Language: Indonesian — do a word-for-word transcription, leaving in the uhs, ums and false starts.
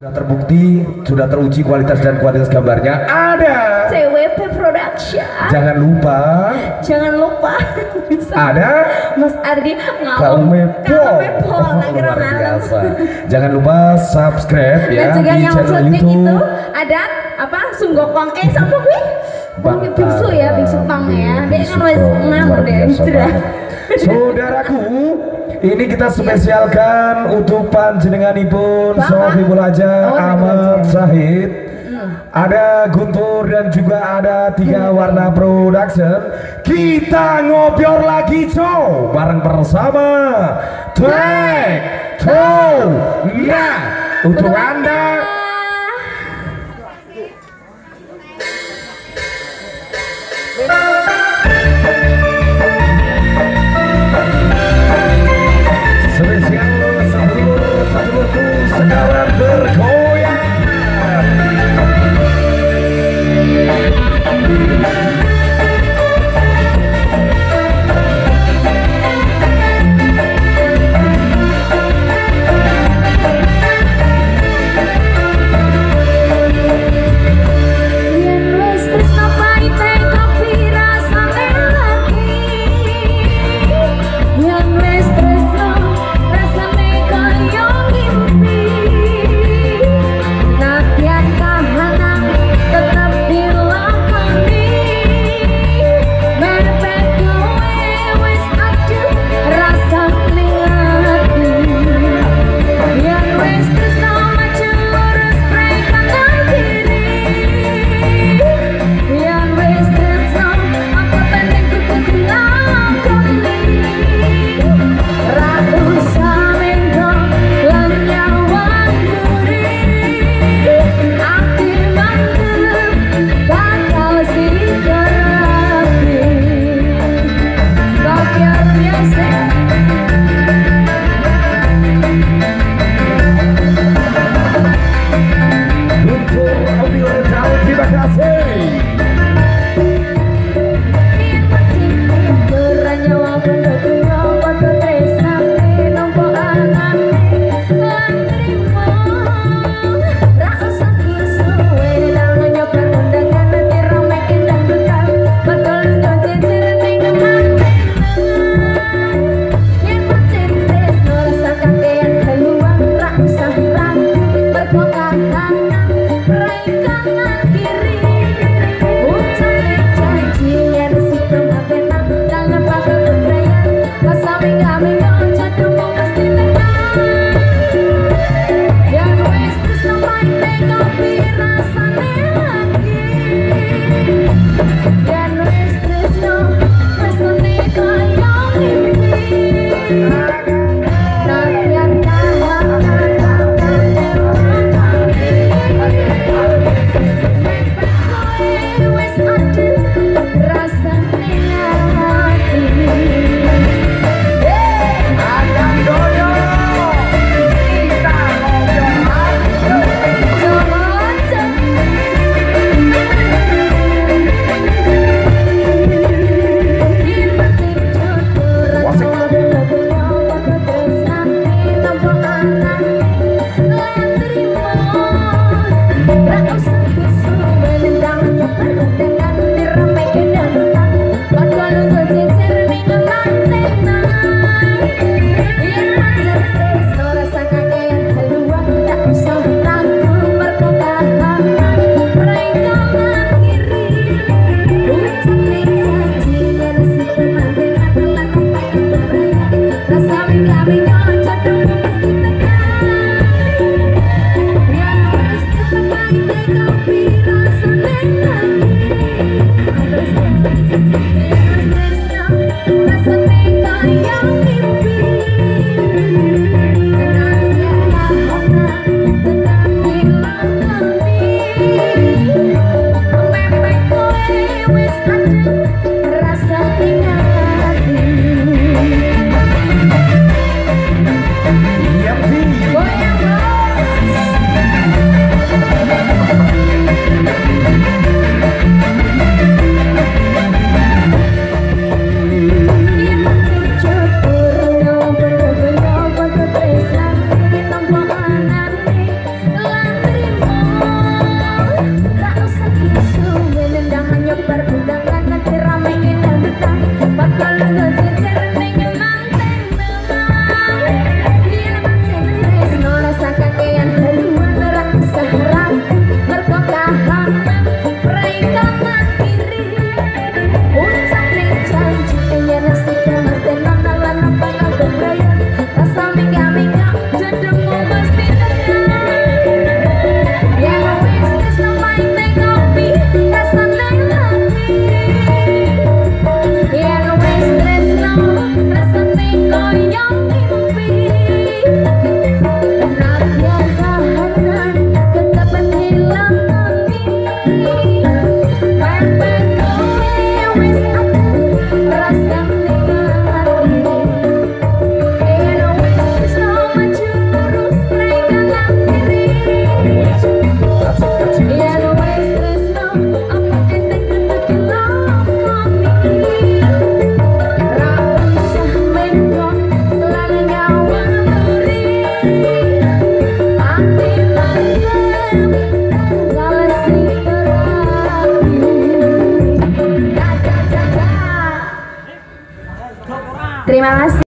Sudah terbukti, sudah teruji kualitas dan kualitas gambarnya ada C W P Production. Jangan lupa Jangan lupa ada Mas Ardi Kalmepo luar biasa. Jangan lupa subscribe ya dan juga di yang channel YouTube itu ada apa Sunggokong eh sama gue Bang Bingsu ya Bingsu Tong ya dia kan wes enam deh sudah. Saudaraku, ini kita spesialkan untuk panjenenganipun Sohibul Aja Ahmad Zahid. Ada Guntur dan juga ada Tiga Warna Production. Kita ngobrol lagi cow bareng bersama Take Two. Nah, untuk Anda spesial sedulur-sedulurku sekarang bergoyang. Terima kasih.